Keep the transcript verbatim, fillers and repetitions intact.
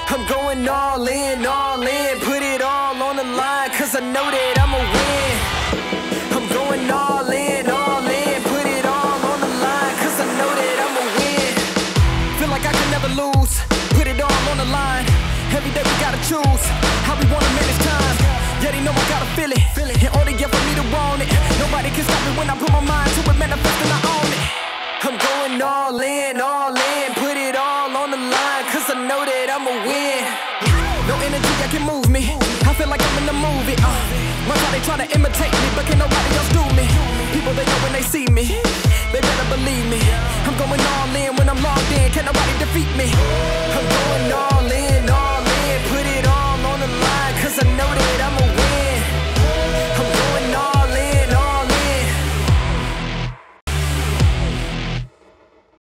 I'm going all in, all in, put it all on the line, cause I know that I'ma win. I'm going all in, all in, put it all on the line, cause I know that I'ma win. Feel like I can never lose, put it all on the line. Every day we gotta choose how we wanna manage time. Yeah, they know I gotta feel it, in order yeah for me to want it. Nobody can stop me when I put my mind to it, manifest and I own it. I'm going all in, all in, put it all on the line, cause I know that I'ma win. No energy that can move me, I feel like I'm in a movie. uh, Watch how they try to imitate me, but can nobody else do me. People they know when they see me, they better believe me. I'm going all in when I'm logged in, can nobody defeat me. I'm going all